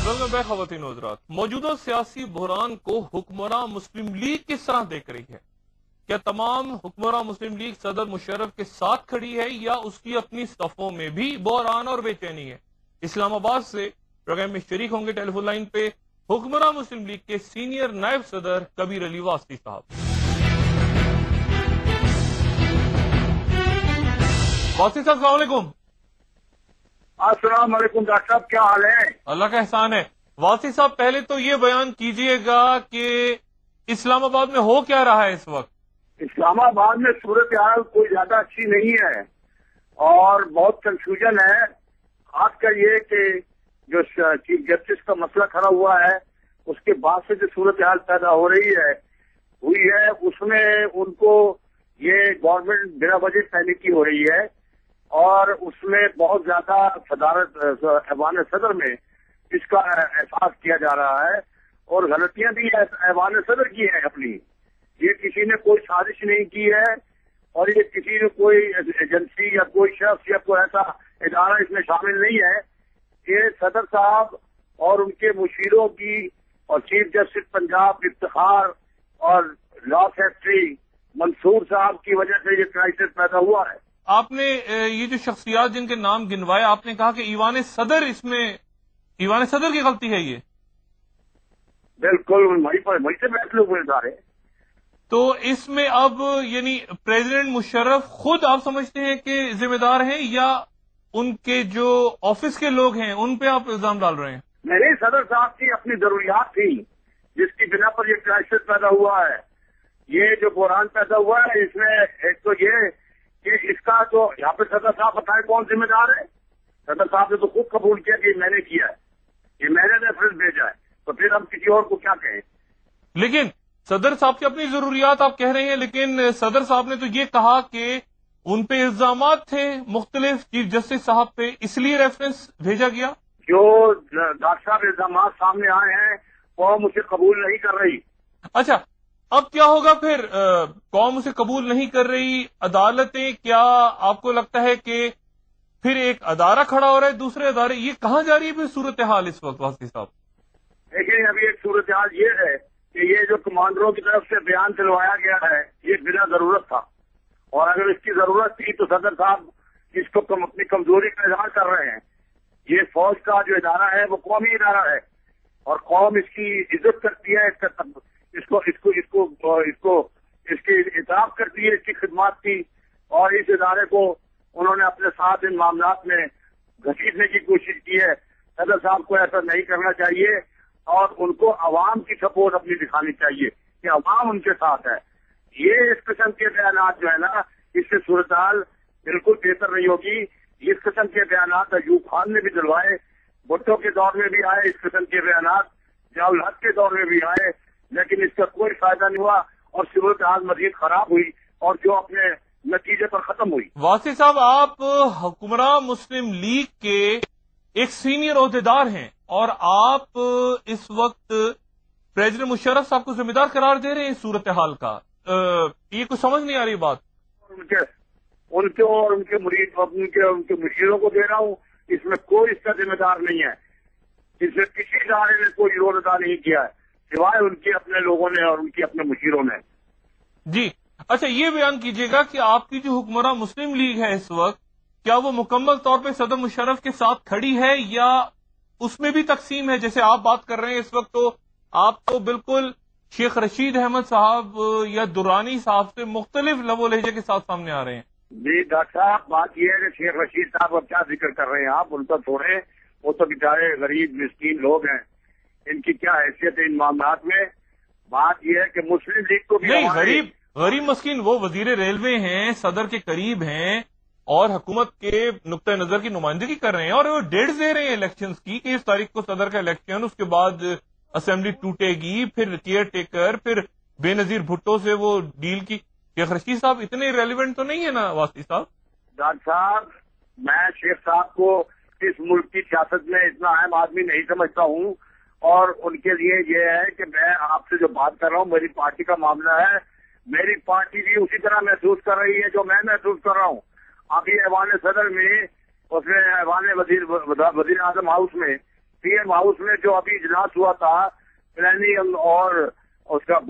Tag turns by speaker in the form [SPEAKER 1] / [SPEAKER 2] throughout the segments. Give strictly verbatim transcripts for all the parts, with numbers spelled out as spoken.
[SPEAKER 1] Welcome खवातीन हज़रात, मौजूदा सियासी बहरान को हुक्मरान मुस्लिम लीग किस तरह देख रही है? क्या तमाम हुक्मरान मुस्लिम लीग सदर मुशर्रफ के साथ खड़ी है या उसकी अपनी सफ़ों में भी बहरान और बेचैनी है? इस्लामाबाद से प्रोग्राम में शरीक होंगे टेलीफोन लाइन पे हुक्मरान मुस्लिम लीग के सीनियर नायब सदर कबीर अली वास्ती साहब। वास्ती साहब अस्सलाम वालेकुम।
[SPEAKER 2] अस्सलाम वालेकुम डॉक्टर साहब, क्या हाल है?
[SPEAKER 1] अल्लाह का एहसान है। वासी साहब, पहले तो ये बयान कीजिएगा कि इस्लामाबाद में हो क्या रहा है इस वक्त?
[SPEAKER 2] इस्लामाबाद में सूरत हाल कोई ज्यादा अच्छी नहीं है और बहुत कंफ्यूजन है। खासकर ये कि जो चीफ जस्टिस का मसला खड़ा हुआ है उसके बाद से जो सूरत हाल पैदा हो रही है हुई है उसमें उनको ये गवर्नमेंट बिना वजह पैनिकी हो रही है और उसमें बहुत ज्यादा सदारत ऐवान सदर में इसका एहसास किया जा रहा है और गलतियां भी ऐवान सदर की है अपनी। ये किसी ने कोई साजिश नहीं की है और ये किसी ने कोई एजेंसी या कोई शख्स या कोई ऐसा इदारा इसमें शामिल नहीं है। ये सदर साहब और उनके मुशीरों की और चीफ जस्टिस पंजाब इफ्तिखार और लॉ सेक्रेटरी मंसूर साहब की वजह से ये क्राइसिस पैदा हुआ है।
[SPEAKER 1] आपने ये जो शख्सियात जिनके नाम गिनवाए, आपने कहा कि ईवान सदर इसमें ईवान सदर की गलती है ये?
[SPEAKER 2] बिल्कुल वही पर वही से बैठ लोग गुजार है।
[SPEAKER 1] तो इसमें अब यानी प्रेसिडेंट मुशर्रफ खुद आप समझते हैं कि जिम्मेदार हैं या उनके जो ऑफिस के लोग हैं उन पे आप इल्जाम डाल रहे हैं?
[SPEAKER 2] मेरे सदर साहब की अपनी जरूरियात थी जिसकी बिना पर ये क्राइसिस पैदा हुआ है। ये जो बहरान पैदा हुआ है इसमें एक तो ये कि इसका जो यहाँ पे सदर साहब बताए कौन जिम्मेदार है। सदर साहब ने तो खुद कबूल किया कि मैंने किया है, ये मैंने रेफरेंस भेजा है, तो फिर हम किसी और को क्या कहें?
[SPEAKER 1] लेकिन सदर साहब की अपनी जरूरियात आप कह रहे हैं, लेकिन सदर साहब ने तो ये कहा कि उन पे इल्जामात थे मुख्तलिफ चीफ जस्टिस साहब पे, इसलिए रेफरेंस भेजा गया।
[SPEAKER 2] जो डॉक्टर साहब इल्जामात सामने आए हैं वो मुझे कबूल नहीं कर रही।
[SPEAKER 1] अच्छा, अब क्या होगा फिर? कौम उसे कबूल नहीं कर रही, अदालतें, क्या आपको लगता है कि फिर एक अदारा खड़ा हो रहा है दूसरे अदारे? ये कहाँ जा रही है फिर सूरत हाल इस वक्त वास्ती साहब?
[SPEAKER 2] देखिए अभी एक सूरत हाल ये है कि ये जो कमांडरों की तरफ से बयान चलवाया गया है ये बिना जरूरत था और अगर इसकी जरूरत थी तो सदर साहब इसको कम, अपनी कमजोरी का इजहार कर रहे हैं। ये फौज का जो इदारा है वो कौमी इदारा है और कौम इसकी इज्जत करती है, इसका इसको इसको इसको इसको इसकी इताब करती है, इसकी खिदमत की, और इस इदारे को उन्होंने अपने साथ इन मामलात में घसीटने की कोशिश की है। सदर साहब को ऐसा नहीं करना चाहिए और उनको अवाम की सपोर्ट अपनी दिखानी चाहिए कि अवाम उनके साथ है। ये इस किस्म के बयानात जो है ना इससे सूरत हाल बिल्कुल बेहतर नहीं होगी। इस किस्म के बयानात अयूब खान ने भी दिलवाए, भुट्टो के दौर में भी आए इस किस्म के बयानात, जियाउल हक के दौर में भी आए, लेकिन इसका कोई फायदा नहीं हुआ और सूरत हाल मजीद खराब हुई और जो अपने नतीजे पर खत्म हुई।
[SPEAKER 1] वासी साहब, आप हुक्मरान मुस्लिम लीग के एक सीनियर ओहदेदार हैं और आप इस वक्त प्रेसिडेंट मुशर्रफ साहब को जिम्मेदार करार दे रहे हैं सूरत हाल का। आ, ये कुछ समझ नहीं आ रही बात।
[SPEAKER 2] उनके उनके और उनके मुरीद उनके उनके मुशीरों को दे रहा हूँ, इसमें कोई इसका जिम्मेदार नहीं है। इसमें किसी इदारे ने कोई रोल अदा नहीं किया है सिवाय उनके अपने लोगों ने और उनके अपने मुशीरों ने।
[SPEAKER 1] जी अच्छा, ये बयान कीजिएगा कि आपकी जो हुक्मरान मुस्लिम लीग है इस वक्त, क्या वो मुकम्मल तौर पे सदर मुशर्रफ के साथ खड़ी है या उसमें भी तकसीम है? जैसे आप बात कर रहे हैं इस वक्त तो आप तो बिल्कुल शेख रशीद अहमद साहब या दुरानी साहब से मुख्तलिफ लबो लहजे के साथ सामने आ रहे हैं।
[SPEAKER 2] जी डॉक्टर साहब, बात यह है कि शेख रशीद साहब अब क्या जिक्र कर रहे हैं आप, उनका छोड़े, वो तो बेचारे गरीब मिस्कीन लोग हैं, इनकी क्या हैसियत है इन मामलात में। बात यह है कि मुस्लिम लीग को भी
[SPEAKER 1] नहीं, गरीब गरीब मस्कीन वो वजीर रेलवे हैं, सदर के करीब हैं और हुकूमत के नुक्ता नजर की नुमाइंदगी कर रहे हैं और वो डेट्स दे रहे हैं इलेक्शंस की कि इस तारीख को सदर का इलेक्शन, उसके बाद असेंबली टूटेगी, फिर केयर टेकर, फिर बेनजीर भुट्टो से वो डील की। शेख रशीद साहब इतने रेलिवेंट तो नहीं है ना वास्ती साहब?
[SPEAKER 2] डॉक्टर साहब, मैं शेख साहब को इस मुल्क की सियासत में इतना अहम आदमी नहीं समझता हूँ और उनके लिए ये है कि मैं आपसे जो बात कर रहा हूँ मेरी पार्टी का मामला है। मेरी पार्टी भी उसी तरह महसूस कर रही है जो मैं महसूस कर रहा हूँ। अभी ऐवान सदर में उसने ऐवान वजीर वजीर आजम हाउस में پی ایم ہاؤس میں جو ابھی اجلاس ہوا تھا پلاننگ اور اس کا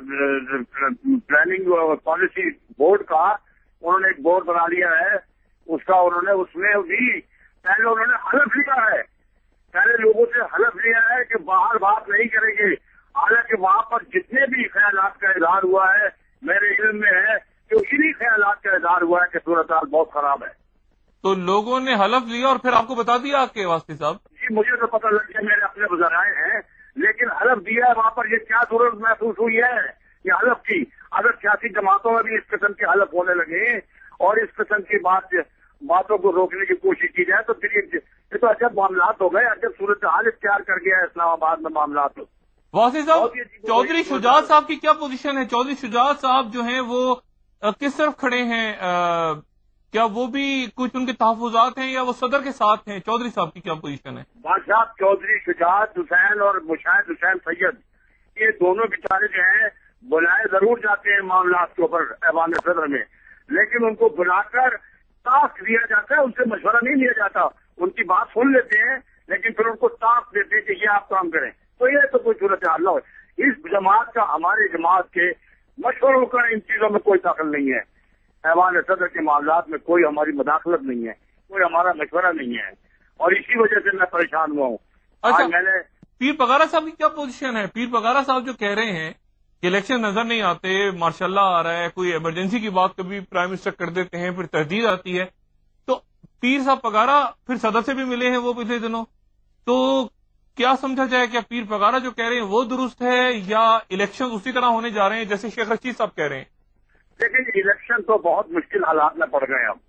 [SPEAKER 2] پلاننگ پالیسی بورڈ کا، انہوں نے ایک بورڈ بنا لیا ہے اس کا، انہوں نے اس میں بھی پہلے انہوں نے حلف لیا ہے، پہلے لوگوں سے حلف لیا ہے کہ باہر بات نہیں کریں گے، حالانکہ وہاں پر جتنے بھی خیالات کا اظہار ہوا ہے میرے علم میں ہے کہ انہی خیالات کا اظہار ہوا ہے کہ صورتحال بہت خراب ہے۔
[SPEAKER 1] تو لوگوں نے حلف لیا اور پھر آپ کو بتا دیا کہ واسطی صاحب؟
[SPEAKER 2] جی مجھے تو پتہ لگ گیا، میرے اپنے ذرائع ہیں، لیکن حلف دیا ہے وہاں پر، یہ کیا ضرورت محسوس ہوئی ہے یہ حلف کی؟ اگر سیاسی جماعتوں میں بھی اس قسم کے حلف ہونے لگے اور اس قسم کی بات باتوں کو روکنے کی کوشش کی جائے تو پھر یہ تو عجب معاملات ہو گئے، عجب صورتحال اختیار کر گیا ہے اسلام آباد میں معاملات۔
[SPEAKER 1] واسطی صاحب، چودھری شجاعت صاحب کی کیا پوزیشن ہے؟ چودھری شجاعت صاحب جو ہیں وہ کس طرف کھڑے ہیں؟ کیا وہ بھی کچھ ان کے تحفظات ہیں یا وہ صدر کے ساتھ ہیں؟ چودھری صاحب کی کیا پوزیشن ہے؟
[SPEAKER 2] بادشاہ چودھری شجاعت حسین اور مشاہد حسین سید، یہ دونوں بیچارے جو ہیں بلائے ضرور جاتے ہیں معاملات کے اوپر ایوان صدر میں، لیکن ان کو بلا کر ٹاسک دیا جاتا ہے، ان سے مشورہ نہیں لیا جاتا، ان کی بات سن لیتے ہیں لیکن پھر ان کو ٹاسک دیتے ہیں کہ یہ آپ کام کریں، تو یہ تو کوئی صورت حال نہ ہو۔ اس جماعت کا، ہماری جماعت کے مشوروں کا ان چیزوں میں کوئی دخل نہیں ہے، ایوان صدر کے معاملات میں کوئی ہماری مداخلت نہیں ہے، کوئی ہمارا مشورہ نہیں ہے، اور اسی وجہ سے میں پریشان ہوا ہوں۔
[SPEAKER 1] اچھا،
[SPEAKER 2] آج میں نے
[SPEAKER 1] پیر پگارا صاحب کی کیا پوزیشن ہے؟ پیر پگارا صاحب جو کہہ رہے ہیں کہ الیکشن نظر نہیں آتے، ماشاء اللہ آ رہا ہے، کوئی ایمرجنسی کی بات کبھی پرائم منسٹر کر دیتے ہیں، پھر تردید آتی ہے، تو پیر صاحب پگارا پھر صدر سے بھی ملے ہیں وہ پچھلے دنوں، تو کیا سمجھا جائے؟ کیا پیر پگارا جو کہہ رہے ہیں وہ درست ہے یا الیکشن اسی طرح ہونے جا رہے ہیں جیسے شیخ رشید صاحب کہہ رہے ہیں؟
[SPEAKER 2] لیکن الیکشن تو بہت مشکل حالات میں پڑ گئے، اب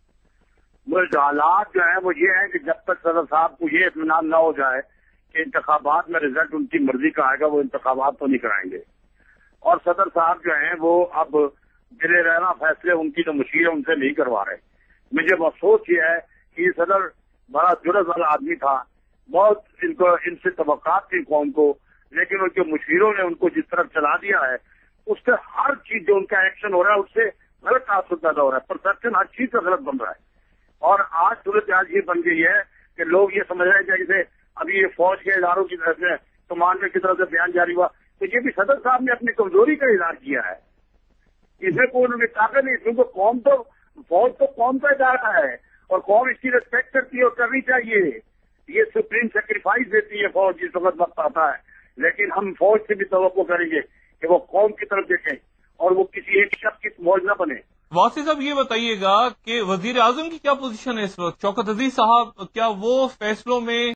[SPEAKER 2] جو حالات جو ہیں وہ یہ ہیں کہ جب تک صدر صاحب کو یہ اطمینان نہ ہو جائے کہ انتخابات میں رزلٹ ان کی مرضی کا آئے گا، وہ انتخابات تو نہیں کرائیں گے، اور صدر صاحب جو ہیں وہ اب گرے رہنا فیصلے ان کی تو مشیر ان سے نہیں کروا رہے۔ مجھے افسوس یہ ہے کہ یہ صدر بڑا جرأت والا آدمی تھا، بہت ان کو ان سے توقعات تھی قوم کو، لیکن ان کے مشیروں نے ان کو جس طرح چلا دیا ہے، اس سے ہر چیز جو ان کا ایکشن ہو رہا ہے اس سے غلط تاثر پیدا ہو رہا ہے، پرسپشن ہر چیز سے غلط بن رہا ہے، اور آج صورتحال یہ بن گئی ہے کہ لوگ یہ سمجھ رہے ہیں کہ جیسے ابھی یہ فوج کے اداروں کی طرف سے، کمانڈر کی طرف سے بیان جاری ہوا تو یہ بھی صدر صاحب نے اپنی کمزوری کا اظہار کیا ہے، اس میں کوئی ان کی طاقت نہیں، کیونکہ قوم تو فوج تو قوم کا ادارہ ہے اور قوم اس کی ریسپیکٹ کرتی ہے اور کرنی چاہیے، یہ سپریم سیکریفائس دیتی ہے فوج جس وقت وقت آتا ہے، لیکن ہم فوج سے بھی توقع کریں گے کہ وہ قوم کی طرف دیکھیں اور وہ کسی ایک شخص کی فوج نہ بنے۔
[SPEAKER 1] واسطی صاحب یہ بتائیے گا کہ وزیر اعظم کی کیا پوزیشن ہے اس وقت؟ شوکت عزیز صاحب کیا وہ فیصلوں میں